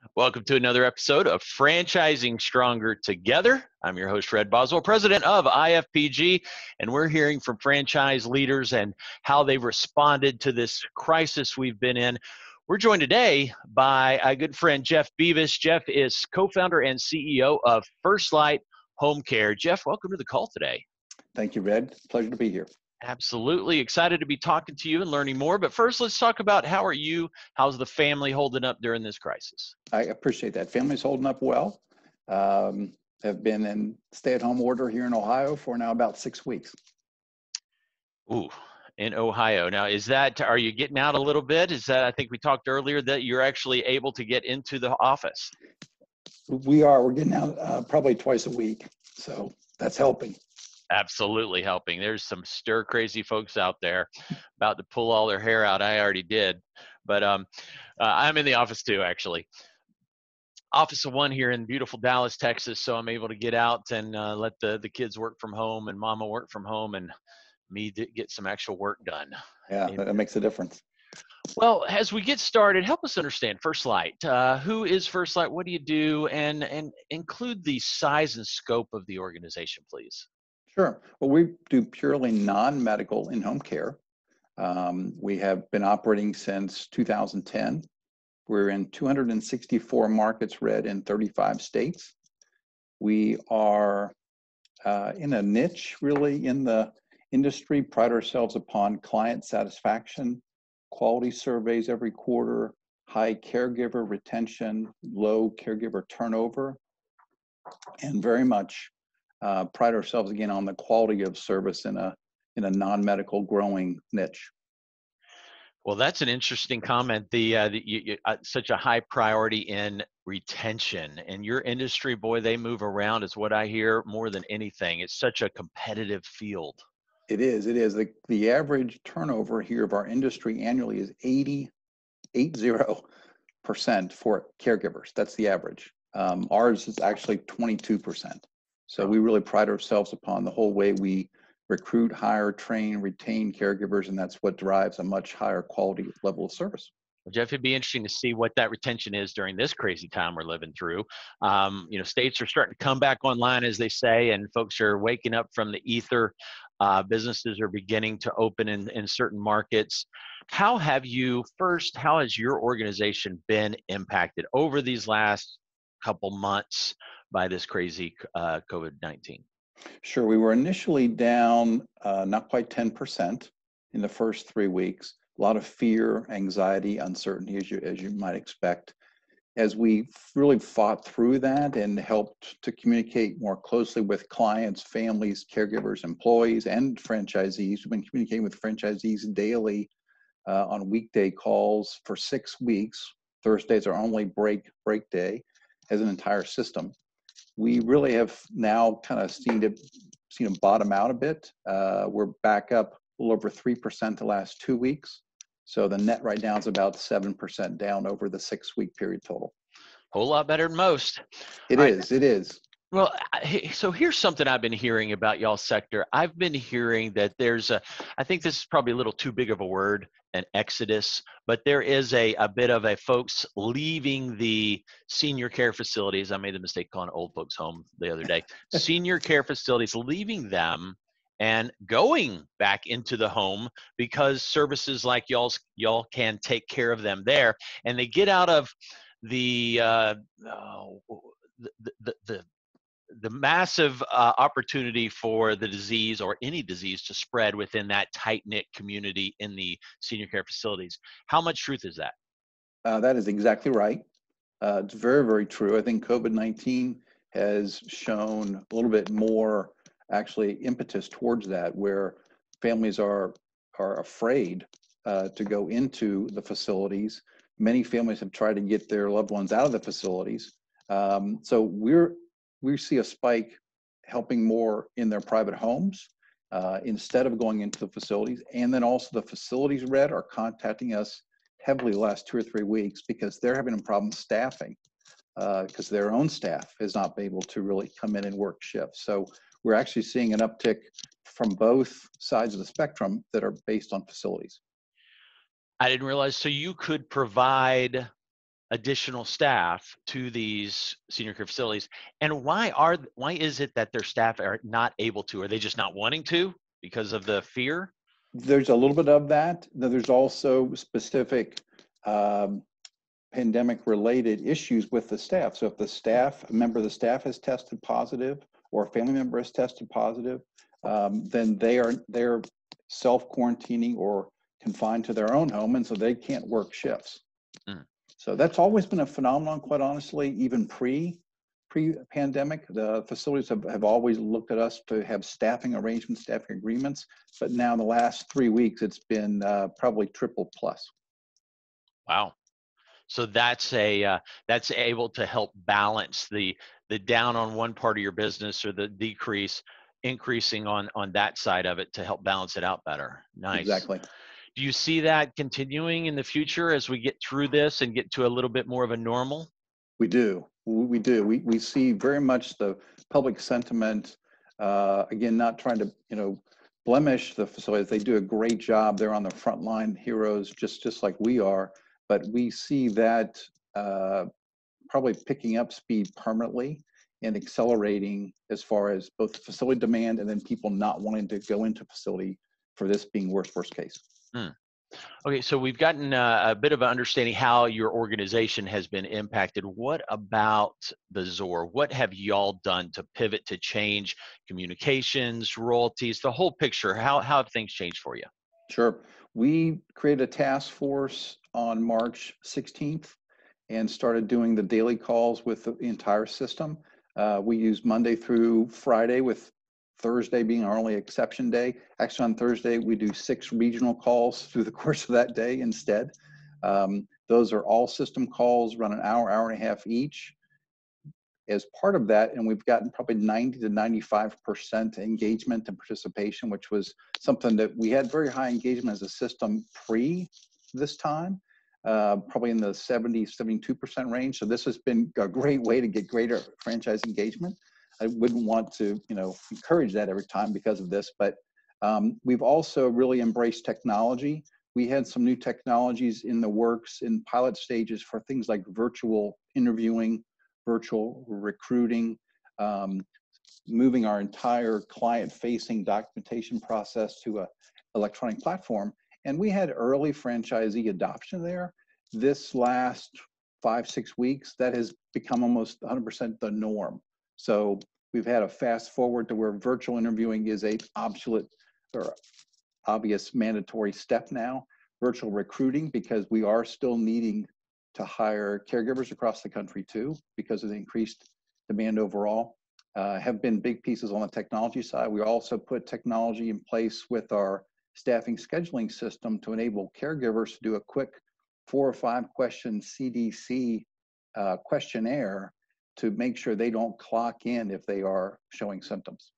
Welcome to another episode of Franchising Stronger Together. I'm your host, Fred Boswell, president of IFPG, and we're hearing from franchise leaders and how they've responded to this crisis we've been in. We're joined today by a good friend, Jeff Beavis. Jeff is co-founder and CEO of First Light Home Care. Jeff, welcome to the call today. Thank you, Red. Pleasure to be here. Absolutely excited to be talking to you and learning more. But first, let's talk about how are you? How's the family holding up during this crisis? I appreciate that. Family's holding up well. Have been in stay-at-home order here in Ohio for now about 6 weeks. Ooh, in Ohio. Now, are you getting out a little bit? I think we talked earlier that you're actually able to get into the office. We're getting out probably twice a week. So that's helping. Absolutely helping. There's some stir crazy folks out there about to pull all their hair out. I already did, but I'm in the office too, actually. Office of one here in beautiful Dallas, Texas. So I'm able to get out and let the kids work from home and mama work from home and me get some actual work done. Yeah, that makes a difference. Well, as we get started, help us understand First Light. Who is First Light? What do you do? And include the size and scope of the organization, please. Sure. Well, we do purely non-medical in-home care. We have been operating since 2010. We're in 264 markets, Red, in 35 states. We are in a niche, really, in the industry, pride ourselves upon client satisfaction, quality surveys every quarter, high caregiver retention, low caregiver turnover, and very much pride ourselves again on the quality of service in a non-medical growing niche. Well, that's an interesting comment. Such a high priority in retention, and your industry, boy, they move around is what I hear more than anything. It's such a competitive field. It is. The average turnover here of our industry annually is 80% for caregivers. That's the average. Ours is actually 22%. So we really pride ourselves upon the whole way we recruit, hire, train, retain caregivers, and that's what drives a much higher quality level of service. Well, Jeff, it'd be interesting to see what that retention is during this crazy time we're living through. States are starting to come back online, as they say, and folks are waking up from the ether. Businesses are beginning to open in certain markets. How has your organization been impacted over these last couple months by this crazy COVID-19? Sure. We were initially down not quite 10% in the first 3 weeks. A lot of fear, anxiety, uncertainty, as you might expect. As we really fought through that and helped to communicate more closely with clients, families, caregivers, employees, and franchisees, we've been communicating with franchisees daily on weekday calls for 6 weeks. Thursdays are only break day as an entire system. We really have now kind of seen it bottom out a bit. We're back up a little over 3% the last 2 weeks. So the net right now is about 7% down over the 6 week period total. Whole lot better than most. It is. Well, so here's something I've been hearing about y'all's sector. I've been hearing that I think this is probably a little too big of a word, an exodus, but there is a bit of a folks leaving the senior care facilities. I made the mistake calling old folks home the other day. Senior care facilities, leaving them and going back into the home because services like y'all can take care of them there, and they get out of the massive opportunity for the disease or any disease to spread within that tight-knit community in the senior care facilities. How much truth is that? That is exactly right. It's very, very true. I think COVID-19 has shown a little bit more actually impetus towards that, where families are afraid to go into the facilities. Many families have tried to get their loved ones out of the facilities. So we see a spike helping more in their private homes instead of going into the facilities. And then also the facilities, Red, are contacting us heavily the last 2 or 3 weeks because they're having a problem staffing because their own staff has not been able to really come in and work shifts. So we're actually seeing an uptick from both sides of the spectrum that are based on facilities. I didn't realize. So you could provide additional staff to these senior care facilities? And why is it that their staff are not able to? Are they just not wanting to because of the fear? There's a little bit of that. Then there's also specific um, pandemic related issues with the staff. So if a member of the staff has tested positive or a family member has tested positive, then they're self-quarantining or confined to their own home, and so they can't work shifts. Mm. So that's always been a phenomenon, quite honestly, even pre-pandemic. The facilities have always looked at us to have staffing arrangements, staffing agreements, but now in the last 3 weeks, it's been probably triple plus. Wow. So that's able to help balance the down on one part of your business or the decrease increasing on that side of it to help balance it out better. Nice. Exactly. Do you see that continuing in the future as we get through this and get to a little bit more of a normal? We do. We do. We see very much the public sentiment. Again, not trying to blemish the facilities. They do a great job. They're on the front line heroes, just like we are. But we see that probably picking up speed permanently and accelerating as far as both facility demand and then people not wanting to go into facility for this being worst case. Hmm. Okay, so we've gotten a bit of an understanding how your organization has been impacted. What about the ZOR? What have y'all done to pivot, to change communications, royalties, the whole picture? How have things changed for you? Sure. We created a task force on March 16th and started doing the daily calls with the entire system. We use Monday through Friday, with Thursday being our only exception day. Actually, on Thursday, we do 6 regional calls through the course of that day instead. Those are all system calls, run an hour and a half each. As part of that, and we've gotten probably 90 to 95% engagement and participation, which was something that we had very high engagement as a system pre this time, probably in the 70, 72% range. So this has been a great way to get greater franchise engagement. I wouldn't want to, encourage that every time because of this, but we've also really embraced technology. We had some new technologies in the works in pilot stages for things like virtual interviewing, virtual recruiting, moving our entire client-facing documentation process to an electronic platform. And we had early franchisee adoption there. This last 5-6 weeks, that has become almost 100% the norm. So we've had a fast forward to where virtual interviewing is a obsolete or obvious mandatory step now. Virtual recruiting, because we are still needing to hire caregivers across the country too, because of the increased demand overall, have been big pieces on the technology side. We also put technology in place with our staffing scheduling system to enable caregivers to do a quick 4 or 5 question CDC questionnaire to make sure they don't clock in if they are showing symptoms.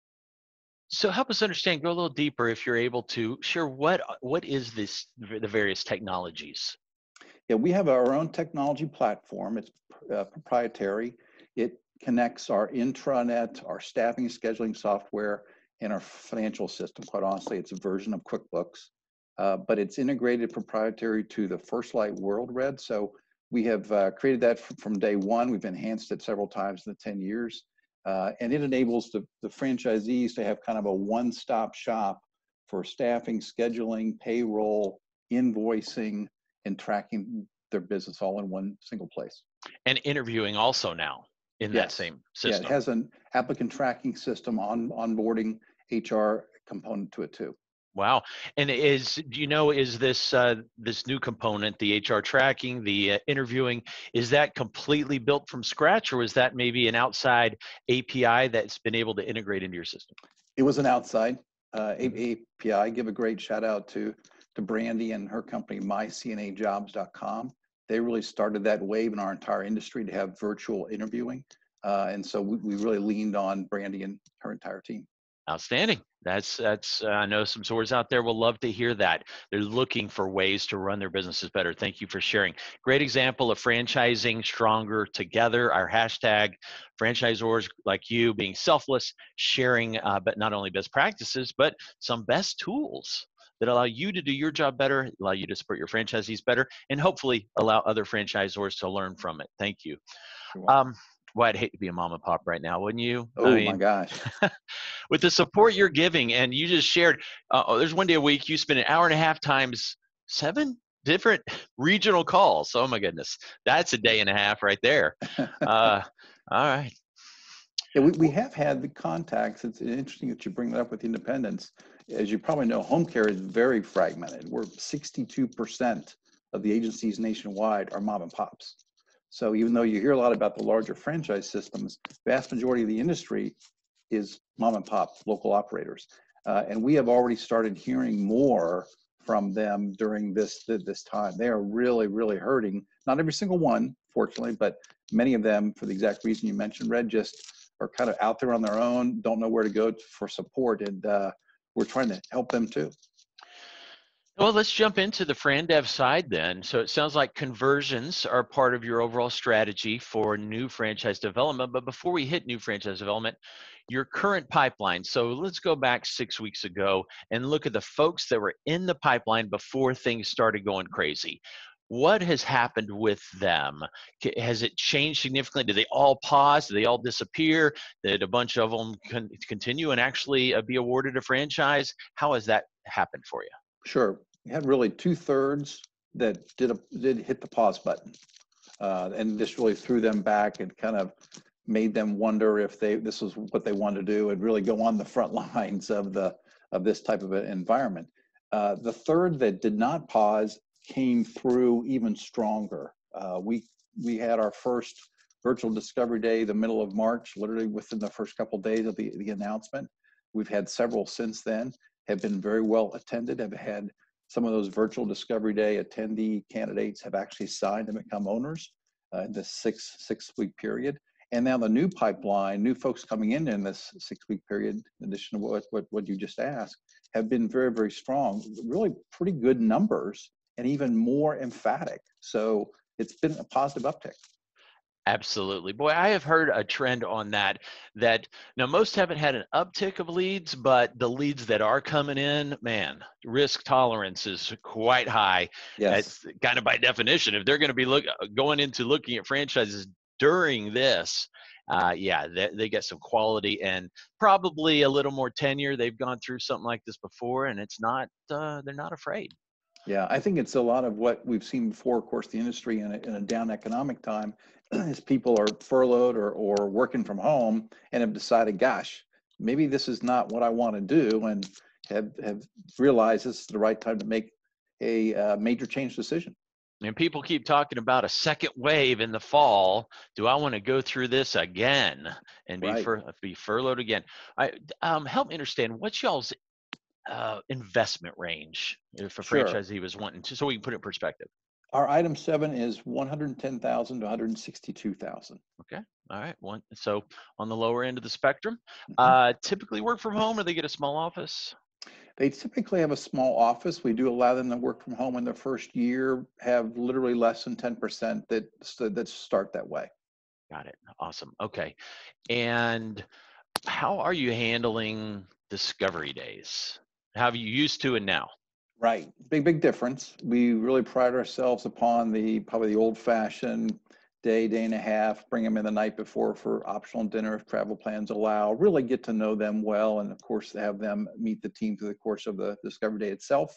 So help us understand, go a little deeper if you're able to share what is the various technologies? Yeah, we have our own technology platform. It's proprietary. It connects our intranet, our staffing scheduling software, and our financial system. Quite honestly, it's a version of QuickBooks, but it's integrated proprietary to the First Light WorldRed. So we have created that from day one. We've enhanced it several times in the 10 years. And it enables the franchisees to have kind of a one-stop shop for staffing, scheduling, payroll, invoicing, and tracking their business all in one single place. And interviewing also now in that same system. Yeah, it has an applicant tracking system, onboarding HR component to it too. Wow. And is this new component, the HR tracking, the interviewing, is that completely built from scratch, or is that maybe an outside API that's been able to integrate into your system? It was an outside API. Give a great shout out to Brandy and her company, mycnajobs.com. They really started that wave in our entire industry to have virtual interviewing. And so we really leaned on Brandy and her entire team. Outstanding. That's I know some stores out there will love to hear that. They're looking for ways to run their businesses better. Thank you for sharing. Great example of franchising stronger together. Our hashtag, franchisors like you being selfless, sharing, but not only best practices, but some best tools that allow you to do your job better, allow you to support your franchisees better, and hopefully allow other franchisors to learn from it. Thank you. You're welcome. Well, I'd hate to be a mom and pop right now, wouldn't you? I Oh my mean, gosh. with the support you're giving, and you just shared, there's one day a week you spend an hour and a half times 7 different regional calls. Oh my goodness, that's a day and a half right there. All right. Yeah, we have had the contacts. It's interesting that you bring that up with independents. As you probably know, home care is very fragmented. We're 62% of the agencies nationwide are mom and pops. So even though you hear a lot about the larger franchise systems, vast majority of the industry is mom and pop local operators. And we have already started hearing more from them during this time. They are really, really hurting. Not every single one, fortunately, but many of them, for the exact reason you mentioned, Red, just are kind of out there on their own, don't know where to go for support, and we're trying to help them too. Well, let's jump into the FranDev side then. So it sounds like conversions are part of your overall strategy for new franchise development. But before we hit new franchise development, your current pipeline. So let's go back 6 weeks ago and look at the folks that were in the pipeline before things started going crazy. What has happened with them? Has it changed significantly? Did they all pause? Did they all disappear? Did a bunch of them continue and actually be awarded a franchise? How has that happened for you? Sure. We had really 2/3 that did hit the pause button, and this really threw them back and kind of made them wonder if this was what they wanted to do and really go on the front lines of this type of an environment. The third that did not pause came through even stronger. We had our first virtual discovery day the middle of March, literally within the first couple of days of the announcement. We've had several since then, have been very well attended, have had some of those virtual discovery day attendee candidates have actually signed and become owners in this six-week period. And now the new pipeline, new folks coming in this 6-week period, in addition to what you just asked, have been very, very strong, really pretty good numbers and even more emphatic. So it's been a positive uptick. Absolutely. Boy, I have heard a trend on that now most haven't had an uptick of leads, but the leads that are coming in, man, risk tolerance is quite high. Yes. It's kind of by definition. If they're going to be going into looking at franchises during this, yeah, they get some quality and probably a little more tenure. They've gone through something like this before, and it's not, they're not afraid. Yeah, I think it's a lot of what we've seen before. Of course, the industry in a down economic time is people are furloughed or working from home and have decided, gosh, maybe this is not what I want to do, and have realized this is the right time to make a major change decision. And people keep talking about a second wave in the fall. Do I want to go through this again and Right. be furloughed again? Help me understand what's y'all's investment range if a Sure. franchisee was wanting to, so we can put it in perspective. Our item 7 is 110,000 to 162,000. Okay, all right. So on the lower end of the spectrum, Mhm. typically work from home or they get a small office. They typically have a small office. We do allow them to work from home in their first year, have literally less than 10% that start that way. Got it. Awesome. Okay, and how are you handling discovery days? How have you used to and now? Right. Big difference. We really pride ourselves upon probably the old fashioned day and a half, bring them in the night before for optional dinner if travel plans allow, really get to know them well. And of course, have them meet the team through the course of the discovery day itself.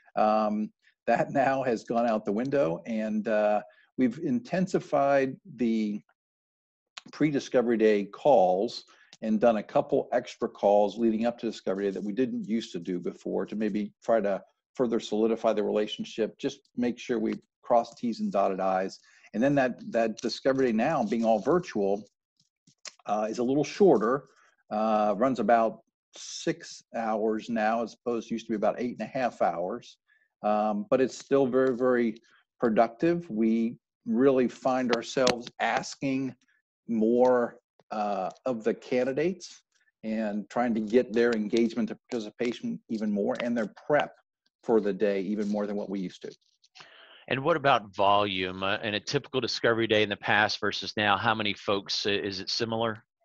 That now has gone out the window, and we've intensified the pre-discovery day calls and done a couple extra calls leading up to discovery day that we didn't used to do before, to maybe try to further solidify the relationship, just make sure we cross T's and dotted I's. And then that discovery day, now being all virtual, is a little shorter, runs about 6 hours now, as opposed to used to be about 8.5 hours. But it's still very, very productive. We really find ourselves asking more of the candidates and trying to get their engagement and participation even more, and their prep for the day even more than what we used to. And what about volume in a typical discovery day in the past versus now? How many folks, is it similar?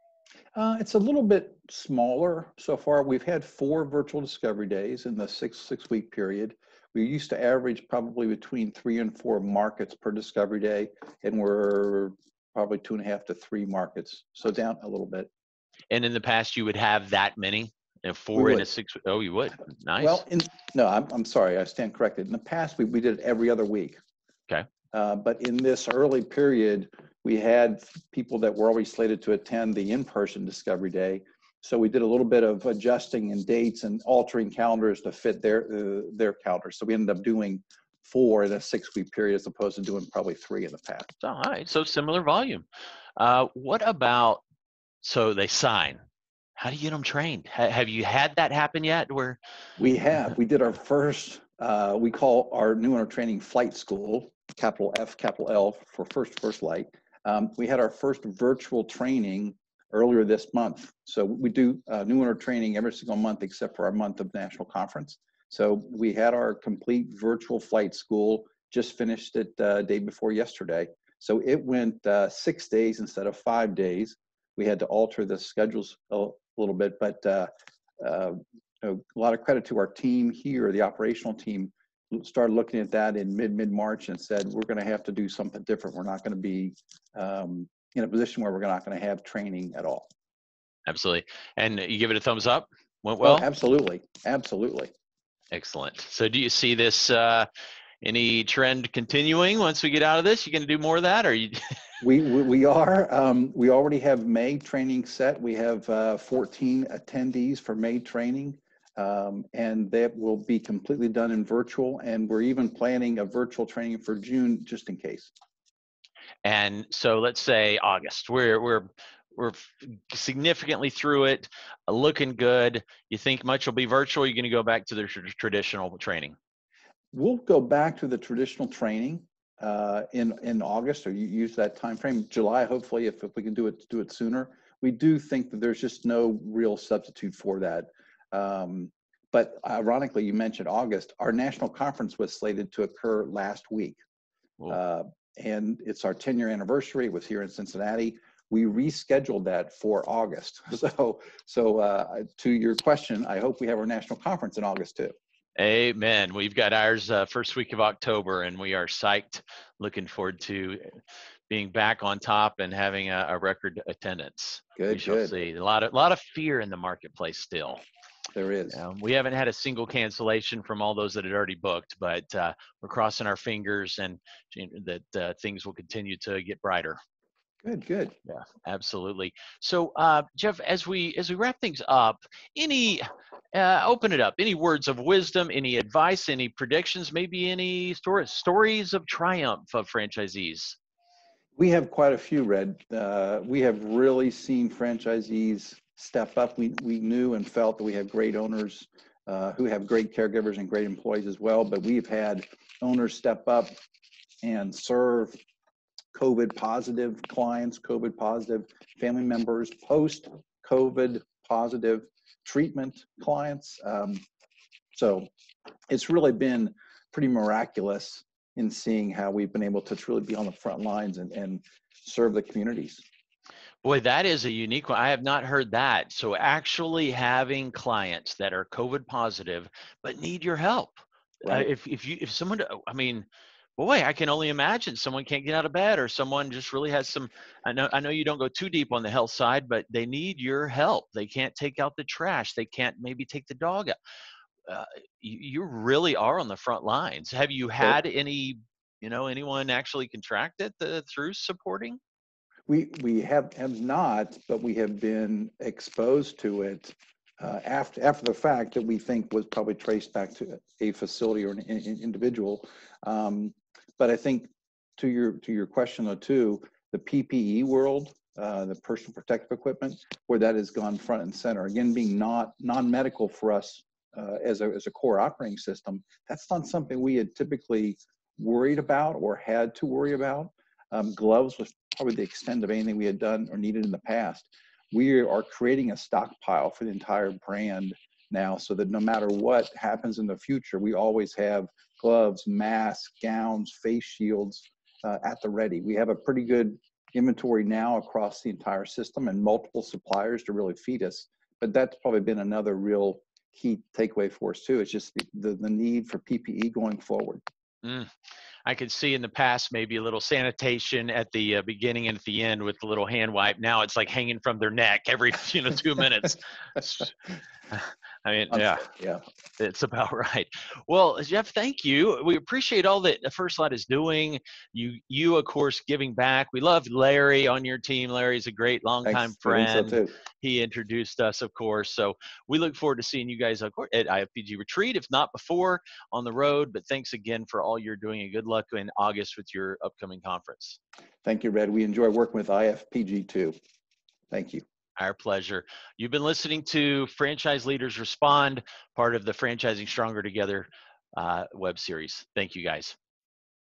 It's a little bit smaller so far. We've had 4 virtual discovery days in the six-week period. We used to average probably between 3 and 4 markets per discovery day, and we're probably 2.5 to 3 markets, so down a little bit. And in the past, you would have that many? And We 4 in a would. 6? Oh, you would? Nice. Well, no, I'm sorry, I stand corrected. In the past, we did it every other week. Okay. But in this early period, we had people that were already slated to attend the in-person discovery day. So we did a little bit of adjusting in dates and altering calendars to fit their calendars. So we ended up doing 4 in a 6-week period as opposed to doing probably 3 in the past. All right. So similar volume. What about, so they sign? How do you get them trained? Have you had that happen yet? Where We did our first, we call our new owner training flight school, capital F, capital L for first light. We had our first virtual training earlier this month. So we do new owner training every single month except for our month of national conference. So we had our complete virtual flight school, just finished it day before yesterday. So it went 6 days instead of 5 days. We had to alter the schedules a little bit, but a lot of credit to our team here, the operational team started looking at that in mid-March and said, we're going to have to do something different. We're not going to be in a position where we're not going to have training at all. Absolutely. And you give it a thumbs up? Went Oh, well? absolutely. Absolutely. Excellent. So do you see this, any trend continuing once we get out of this? You going to do more of that, or you? We are. We already have May training set. We have 14 attendees for May training, and that will be completely done in virtual. And we're even planning a virtual training for June, just in case. And so let's say August, we're significantly through it, looking good. You think much will be virtual? You're going to go back to the traditional training? We'll go back to the traditional training in August, or you use that time frame. July, hopefully, if we can do it sooner. We do think that there's just no real substitute for that. But ironically, you mentioned August. Our national conference was slated to occur last week. And it's our 10-year anniversary. It was here in Cincinnati. We rescheduled that for August. So to your question, I hope we have our national conference in August too. Amen. We've got ours first week of October, and we are psyched, looking forward to being back on top and having a record attendance. Good, we shall see. A lot of fear in the marketplace still. There is. We haven't had a single cancellation from all those that had already booked, but we're crossing our fingers and that things will continue to get brighter. Good. Yeah, absolutely. So, Jeff, as we wrap things up, any open it up. Any words of wisdom? Any advice? Any predictions? Maybe any stories of triumph of franchisees? We have quite a few, Red. We have really seen franchisees step up. We knew and felt that we had great owners who have great caregivers and great employees as well, but we've had owners step up and serve COVID positive clients, COVID positive family members, post COVID positive treatment clients. So it's really been pretty miraculous in seeing how we've been able to truly be on the front lines and serve the communities. Boy, that is a unique one. I have not heard that. So actually having clients that are COVID positive but need your help. Right. If someone, I mean, boy, I can only imagine someone can't get out of bed, or someone just really has some. I know you don't go too deep on the health side, but they need your help. They can't take out the trash. They can't maybe take the dog out. You really are on the front lines. Have you had any, anyone actually contract it through supporting? We have not, but we have been exposed to it after the fact that we think was probably traced back to a facility or an individual. But I think to your question though too, the PPE world, the personal protective equipment, where that has gone front and center. Again, being non-medical for us as a core operating system, that's not something we had typically worried about or had to worry about. Gloves was probably the extent of anything we had done or needed in the past. We are creating a stockpile for the entire brand now, so that no matter what happens in the future, we always have gloves, masks, gowns, face shields at the ready. We have a pretty good inventory now across the entire system and multiple suppliers to really feed us. But that's probably been another real key takeaway for us too. It's just the need for PPE going forward. I could see in the past maybe a little sanitation at the beginning and at the end with the little hand wipe. Now it's like hanging from their neck every 2 minutes. I mean, Yeah. it's about right. Well, Jeff, thank you. We appreciate all that First Light is doing. You of course, giving back. We love Larry on your team. Larry's a great longtime Thanks. I think so friend. too. He introduced us, of course. So we look forward to seeing you guys at IFPG Retreat, if not before, on the road. But thanks again for all you're doing, and good luck in August with your upcoming conference. Thank you, Red. We enjoy working with IFPG too. Thank you. Our pleasure. You've been listening to Franchise Leaders Respond, part of the Franchising Stronger Together web series. Thank you, guys.